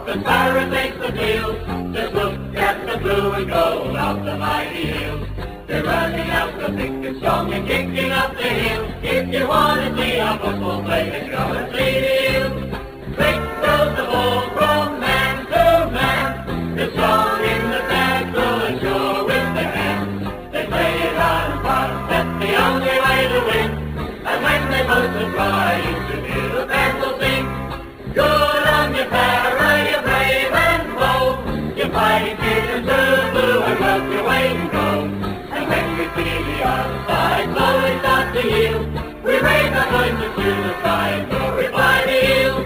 and Sarah takes the field. Just look at the blue and gold of the mighty hills. They're running out the thick and strong and kicking up the hill. If you want to see a football play, then go and see the hills. Quick goes the ball from man to man. They're strong in the tackle and sure with their hands. They play it hard and fast, that's the only way to win. And when they both try, you should hear the band will sing. Good on your para, you're brave and bold. You fight it and blue and work your way and go. And when we see the other side slowly start to yield, we raise our voices to the sky and glorify the hills.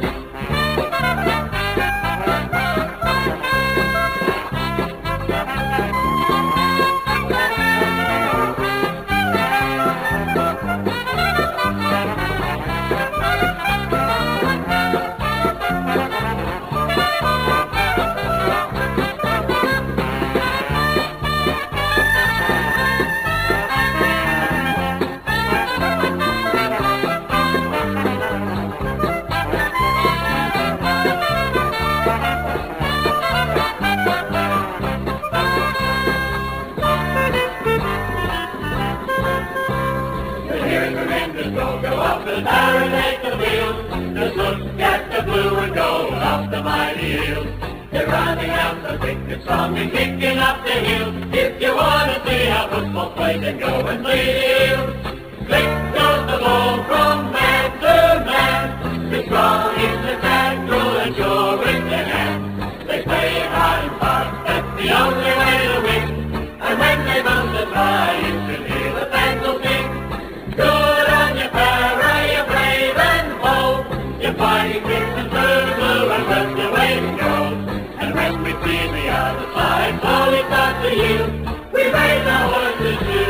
Go up and marinate the field. Just look at the blue and gold of the mighty hills. They're running out the thick and strong and kicking up the hill. If you want to see how football play, then go and see the hills. Click goes the ball from man to man. They're strong in the tackle and sure with their hands. They play it hard and fast, that's the only way to win. And when they bounce the try, you should hear the fans will sing. Good on your para, you're brave and bold. You're fighting with the blue and work your way to go. And when we see the other side slowly start to yield, we raise our voices to